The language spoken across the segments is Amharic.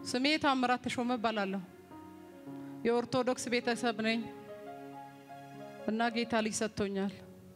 ስሜ ታምራት ተሾመ እባላለሁ የኦርቶዶክስ ቤተሰብ ነኝ እና ጌታ ልጅ ሰጥቶኛል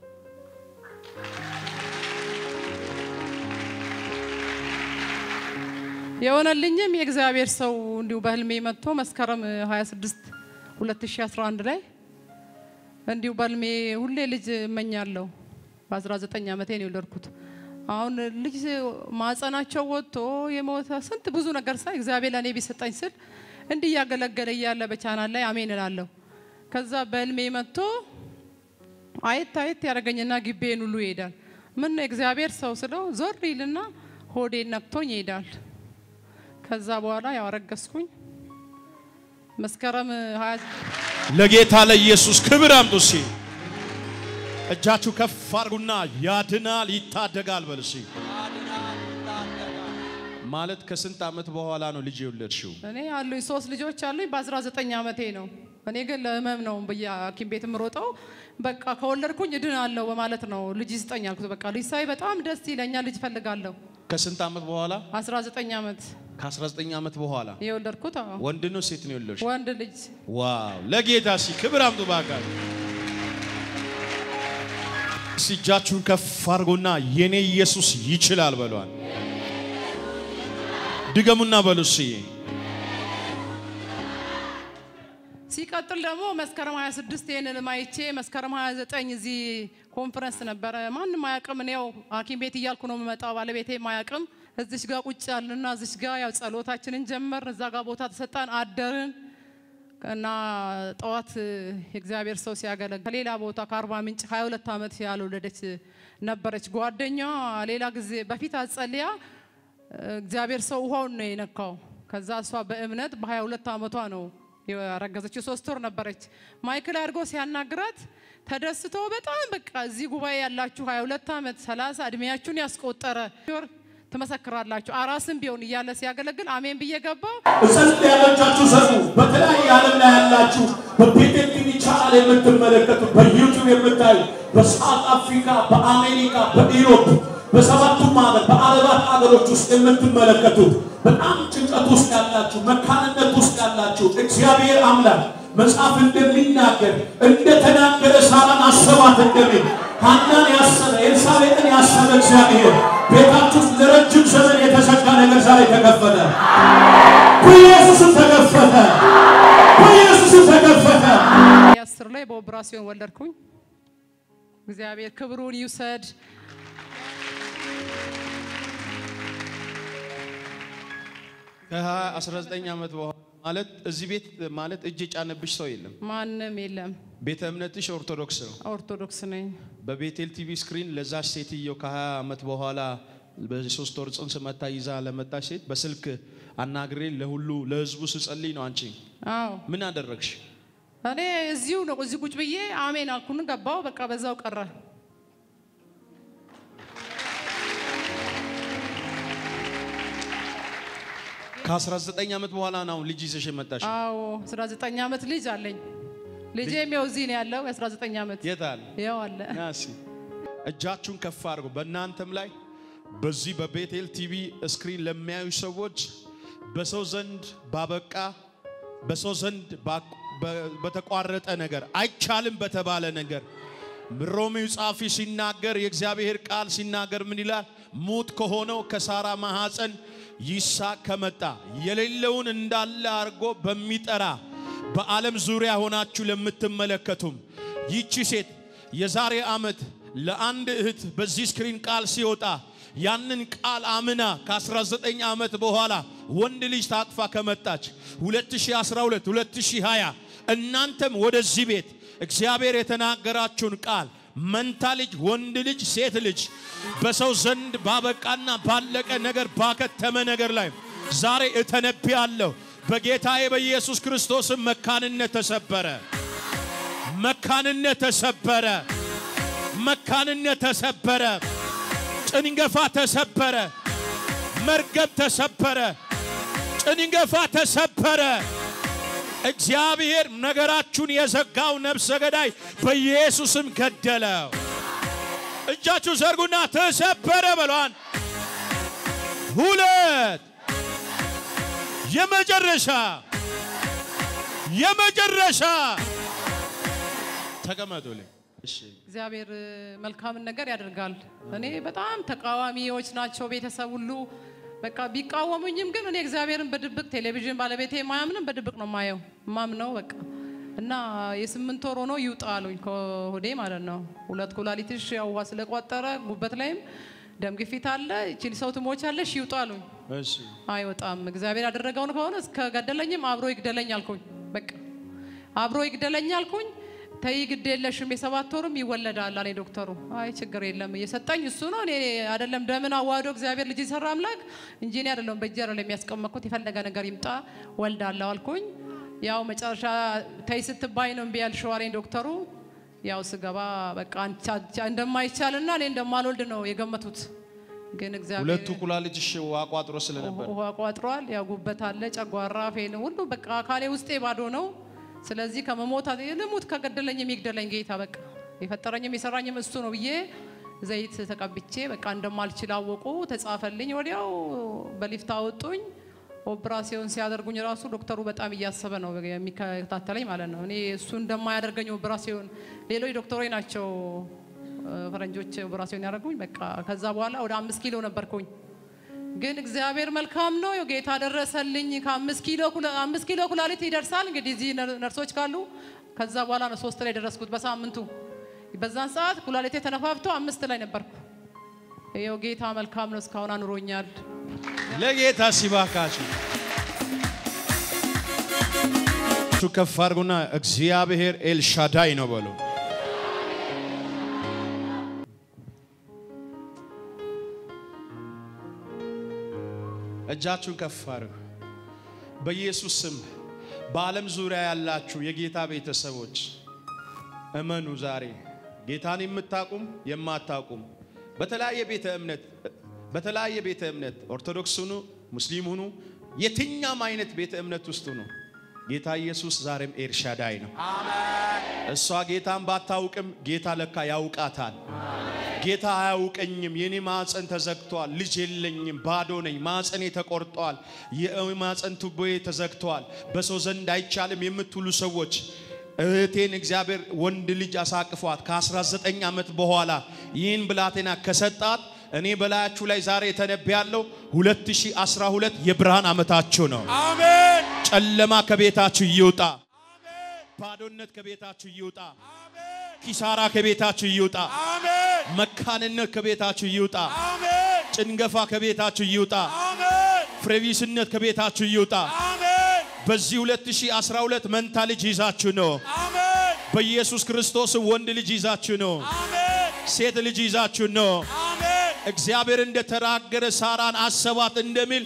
የሆነልኝም የእግዚአብሔር ሰው እንዲው በህልሜ መጥቶ መስከረም 26 2011 ላይ እንዲው በህልሜ ሁሌ ልጅ እመኛለሁ በ19 ዓመቴ ነው የወለድኩት አሁን ልጅ ማጸናቸው ወጥቶ የሞተ ስንት ብዙ ነገር ሳይ እግዚአብሔር ለኔ ቢሰጠኝ ስል እንዲ ያገለገለ ያለ በቻናል ላይ አሜን እላለሁ ከዛ በህልሜ መጥቶ አይት ያረጋኝና ግቤን ሁሉ ይሄዳል ምን እግዚአብሔር ሰው ስለው ዞር ይልና ሆዴን ነክቶኝ ይሄዳል ከዛ በኋላ ያወረገስኩኝ መስከረም 20 ለጌታ ለኢየሱስ ክብር አምጡሲ እጃችሁ ከፍ አርጉና ያድናል ይታደጋል በልሲ ማለት ከስንት አመት በኋላ ነው ልጅ የወለድሽው እኔ አሉኝ 3 ልጆች አሉኝ በ19 ዓመቴ ነው እኔ ግን ለህመም ነው በያኪም ቤት ምሮጠው በቃ ከወለድኩኝ እድናለሁ በማለት ነው ልጅ ይስጠኝ አልኩት በቃ ልጅ ሳይ በጣም ደስ ይለኛል ልጅ ፈልጋለሁ ከስንት አመት በኋላ 19 ዓመት ከ19 አመት በኋላ የወለድኩት ወንድ ነው ሴት ነው የወለድሽው ወንድ ልጅ ዋው ለጌታ ሲ ክብር አምጡ ባካል ሲጃችሁን ከፍ አርጉና የኔ ኢየሱስ ይችላል በሏል ድገሙና በሉሲ ሲቀጥል ደግሞ መስከረም 26 የነል ማይቼ መስከረም 29 እዚ ኮንፈረንስ ነበር ማንንም አያቀም ነው ሐኪም ቤት ይያልኩ ነው መጣው ባለቤቴ ማያቀም እዚሽ ጋር ቁጭ ያልና እዚሽ ጋር ያው ጸሎታችንን ጀመር እዛ ጋር ቦታ ተሰጣን አደርን እና ጧት እግዚአብሔር ሰው ሲያገለግል ሌላ ቦታ ከ40 ምንጭ 22 አመት ያልወለደች ነበረች ጓደኛዋ ሌላ ጊዜ በፊት አጸልያ እግዚአብሔር ሰው ውሃውን ነው የነካው ከዛ እሷ በእምነት በ22 አመቷ ነው ያረጋዘችው 3 ወር ነበረች ማይክል አርጎ ሲያናግራት ተደስቶ በጣም በቃ እዚህ ጉባኤ ያላችሁ 22 አመት 30 እድሜያችሁን ያስቆጠረ ተመሰክራላችሁ አራስም ቢሆን ይያለ ሲያገለግል አሜን በየገባው እሰጥ ያላችሁ ሰው በተለያየ ዓለም ላይ ያላችሁ በቤቴል ቲቪ ቻናል የምትመለከቱ በዩቲዩብ የምታዩ በሳውት አፍሪካ በአሜሪካ በኢሮፕ በሰባቱም ሀገር በአረባት ሀገሮች ውስጥ የምትመለከቱ በጣም ጭንቀት ውስጥ ያላችሁ መካንነት ውስጥ ያላችሁ እግዚአብሔር አምላክ መጽሐፍ እንደሚናገር እንደተናገረ ሳራን አሰባት እንደሚል ሐናን ያሰበ ኤልሳቤጥን ያሰበ እግዚአብሔር ቤታችሁ ውስጥ ለረጅም ዘመን የተዘጋ ነገር ዛሬ ተከፈተ በኢየሱስ ተከፈተ በኢየሱስ ተከፈተ ያስር ላይ በኦፕራሲዮን ወለድኩኝ እግዚአብሔር ክብሩን ይውሰድ ከ19 አመት በኋላ ማለት እዚህ ቤት ማለት እጅ ጫነብሽ ሰው የለም ማንንም የለም ቤተ እምነትሽ ኦርቶዶክስ ነው ኦርቶዶክስ ነኝ በቤቴል ቲቪ ስክሪን ለዛሽ ሴትዮ ከ20 አመት በኋላ በ3 ወር ጽንስ መታ ይዛ ለመጣሽ ሴት በስልክ አናግሬ ለሁሉ ለህዝቡ ስጸልይ ነው አንቺ አዎ ምን አደረግሽ እኔ እዚሁ ነው እዚህ ቁጭ ብዬ አሜን አልኩኝ ገባው በቃ በዛው ቀረ ከ19 አመት በኋላ ነው ልጅ ይዘሽ መጣሽ አዎ 19 አመት ልጅ አለኝ ልጄም ያው እዚህ ነው ያለው 19 አመት የታል ያው አለ ናሲ እጃችሁን ከፍ አድርጉ በእናንተም ላይ በዚህ በቤቴል ቲቪ ስክሪን ለሚያዩ ሰዎች በሰው ዘንድ ባበቃ በሰው ዘንድ በተቋረጠ ነገር አይቻልም በተባለ ነገር ሮሜው ጻፊ ሲናገር የእግዚአብሔር ቃል ሲናገር ምን ይላል ሞት ከሆነው ከሳራ ማህፀን ይስሐቅ ከመጣ የሌለውን እንዳለ አርጎ በሚጠራ በዓለም ዙሪያ ሆናችሁ ለምትመለከቱም ይቺ ሴት የዛሬ አመት ለአንድ እህት በዚህ ስክሪን ቃል ሲወጣ ያንን ቃል አምና ከ19 አመት በኋላ ወንድ ልጅ ታቅፋ ከመጣች 2012 2020 እናንተም ወደዚህ ቤት እግዚአብሔር የተናገራችሁን ቃል መንታ ልጅ ወንድ ልጅ ሴት ልጅ በሰው ዘንድ ባበቃና ባለቀ ነገር ባከተመ ነገር ላይ ዛሬ እተነብያለሁ በጌታዬ በኢየሱስ ክርስቶስ መካንነት ተሰበረ መካንነት ተሰበረ መካንነት ተሰበረ ጭንገፋ ተሰበረ መርገም ተሰበረ ጭንገፋ ተሰበረ እግዚአብሔር ነገራችሁን የዘጋው ነፍሰ ገዳይ በኢየሱስም ገደለው እጃችሁ ዘርጉና ተሰበረ በሏን ሁለት የመጨረሻ ተቀመጡልኝ። እሺ እግዚአብሔር መልካምን ነገር ያደርጋል። እኔ በጣም ተቃዋሚዎች ናቸው ቤተሰብ ሁሉ በቃ ቢቃወሙኝም ግን እኔ እግዚአብሔርን በድብቅ ቴሌቪዥን ባለቤቴ ማያምንም በድብቅ ነው ማየው ማምነው በቃ እና የ8 ወር ሆኖ ይውጣሉኝ ከሆዴ ማለት ነው። 2 ኩላሊትሽ ያው ውሃ ስለቋጠረ ጉበት ላይም ደም ግፊት አለ እቺ ሰው ትሞቻለሽ ይውጣሉኝ። እሺ አይወጣም እግዚአብሔር ያደረገውን ከሆነ እስከ ገደለኝም አብሮ ይግደለኝ አልኩኝ። በቃ አብሮ ይግደለኝ አልኩኝ። ተይ ግድ የለሽም የ7 ወርም ይወለዳል አለኝ ዶክተሩ። አይ ችግር የለም እየሰጠኝ እሱ ነው እኔ አይደለም ደምን አዋዶ እግዚአብሔር ልጅ ይሰራ አምላክ እንጂ እኔ አይደለም በእጀራ ላይ የሚያስቀመጥኩት የፈለገ ነገር ይምጣ ወልዳለሁ አልኩኝ። ያው መጨረሻ ተይ ስትባይ ነው እምቢ ያልሽው አለኝ ዶክተሩ። ያው ስገባ በቃ እንደማይቻልና እኔ እንደማልወልድ ነው የገመቱት። ግን እግዚአብሔር 2 ኩላሊትሽ ውሃ ቋጥሮ ስለነበር ውሃ ቋጥሯል። ያው ጉበት አለ ጨጓራ ፌን ሁሉ በቃ አካሌ ውስጤ ባዶ ነው። ስለዚህ ከመሞት ልሙት ከገደለኝ የሚግደለኝ ጌታ በቃ የፈጠረኝም የሰራኝም እሱ ነው ብዬ ዘይት ተቀብቼ በቃ እንደማልችል አወቁ። ተጻፈልኝ። ወዲያው በሊፍት አወጡኝ። ኦፕራሲዮን ሲያደርጉኝ ራሱ ዶክተሩ በጣም እያሰበ ነው የሚከታተለኝ ማለት ነው። እኔ እሱ እንደማያደርገኝ ኦፕራሲዮን ሌሎች ዶክተሮች ናቸው ፈረንጆች ኦፕራሲዮን ያደርጉኝ። በቃ ከዛ በኋላ ወደ 5 ኪሎ ነበርኩኝ። ግን እግዚአብሔር መልካም ነው ጌታ ደረሰልኝ። ከ5 ኪሎ ኩላሊት ይደርሳል እንግዲህ እዚህ ነርሶች ካሉ ከዛ በኋላ ነው 3 ላይ ደረስኩት በሳምንቱ። በዛን ሰዓት ኩላሊቴ ተነፋፍቶ 5 ላይ ነበርኩ። ይሄው ጌታ መልካም ነው እስካሁን አኑሮኛል። ለጌታ ሲባካችሁ ከፍ አድርጉና እግዚአብሔር ኤልሻዳይ ነው በሉ። እጃችሁን ከፍ አድርጉ። በኢየሱስ ስም በዓለም ዙሪያ ያላችሁ የጌታ ቤተሰቦች እመኑ። ዛሬ ጌታን የምታቁም የማታቁም በተለያየ ቤተ እምነት ኦርቶዶክስ ሁኑ ሙስሊም ሁኑ የትኛም አይነት ቤተ እምነት ውስጥ ሁኑ ጌታ ኢየሱስ ዛሬም ኤልሻዳይ ነው። አሜን። እሷ ጌታን ባታውቅም ጌታ ለካ ያውቃታል። ጌታ አያውቀኝም የኔ ማፀን ተዘግቷል ልጅ የለኝም ባዶ ነኝ ማፀኔ ተቆርጧል የማፀን ቱቦዬ ተዘግቷል በሰው ዘንድ አይቻልም የምትሉ ሰዎች እህቴን እግዚአብሔር ወንድ ልጅ አሳቅፏት ከ19 ዓመት በኋላ ይህን ብላቴና ከሰጣት እኔ በላያችሁ ላይ ዛሬ ተነብያለሁ 2012 የብርሃን ዓመታችሁ ነው። አሜን። ጨለማ ከቤታችሁ ይውጣ። አሜን። ባዶነት ከቤታችሁ ይውጣ። አሜን። ኪሳራ ከቤታችሁ ይውጣ። አሜን። መካንነት ከቤታችሁ ይውጣ። አሜን። ጭንገፋ ከቤታችሁ ይውጣ። አሜን። ፍሬቢስነት ከቤታችሁ ይውጣ። አሜን። በዚህ 2012 መንታ ልጅ ይዛችሁ ነው። አሜን። በኢየሱስ ክርስቶስ ወንድ ልጅ ይዛችሁ ነው። አሜን። ሴት ልጅ ይዛችሁ ነው። አሜን። እግዚአብሔር እንደተራገረ ሳራን አሰባት እንደሚል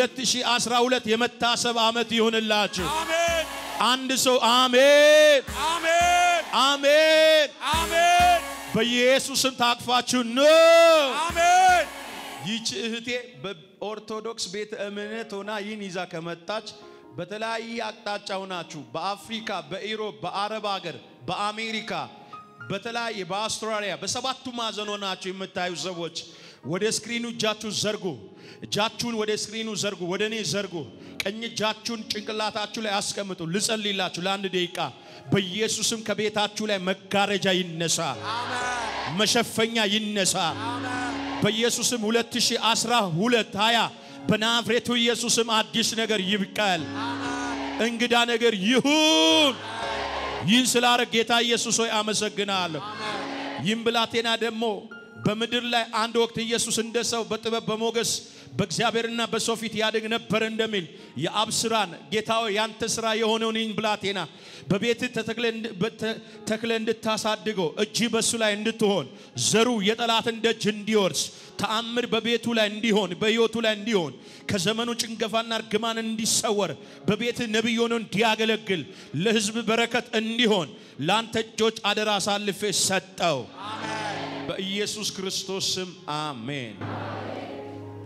2012 የመታሰብ ዓመት ይሁንላችሁ። አሜን። አንድ ሰው አሜን አሜን አሜን አሜን በኢየሱስም ታቅፋችሁ ነው። አሜን። ይህች እህቴ በኦርቶዶክስ ቤተ እምነት ሆና ይህን ይዛ ከመጣች በተለያየ አቅጣጫ ሆናችሁ በአፍሪካ በኢሮፕ በአረብ ሀገር በአሜሪካ በተለያየ በአውስትራሊያ በሰባቱ ማዕዘን ሆናችሁ የምታዩ ሰዎች ወደ ስክሪኑ እጃችሁን ዘርጉ። እጃችሁን ወደ ስክሪኑ ዘርጉ። ወደ እኔ ዘርጉ። ቀኝ እጃችሁን ጭንቅላታችሁ ላይ አስቀምጡ። ልጸልይላችሁ ለአንድ ደቂቃ። በኢየሱስም ከቤታችሁ ላይ መጋረጃ ይነሳ። አሜን። መሸፈኛ ይነሳ። አሜን። በኢየሱስም 2012 20 በናዝሬቱ ኢየሱስም አዲስ ነገር ይብቀል። አሜን። እንግዳ ነገር ይሁን። ይህን ስላረግ ጌታ ኢየሱስ ሆይ አመሰግናለሁ። ይህን ብላቴና ደግሞ በምድር ላይ አንድ ወቅት ኢየሱስ እንደሰው በጥበብ በሞገስ በእግዚአብሔርና በሰው ፊት ያድግ ነበር እንደሚል የአብ ስራን ጌታው ያንተ ስራ የሆነውን ይህን ብላቴና በቤት ተክለ እንድታሳድገው እጅ በሱ ላይ እንድትሆን ዘሩ የጠላትን ደጅ እንዲወርስ ተአምር በቤቱ ላይ እንዲሆን በህይወቱ ላይ እንዲሆን ከዘመኑ ጭንገፋና እርግማን እንዲሰወር በቤት ነብይ ሆኖ እንዲያገለግል ለህዝብ በረከት እንዲሆን ላንተ እጆች አደራ አሳልፌ ሰጠው። አሜን። በኢየሱስ ክርስቶስ ስም አሜን።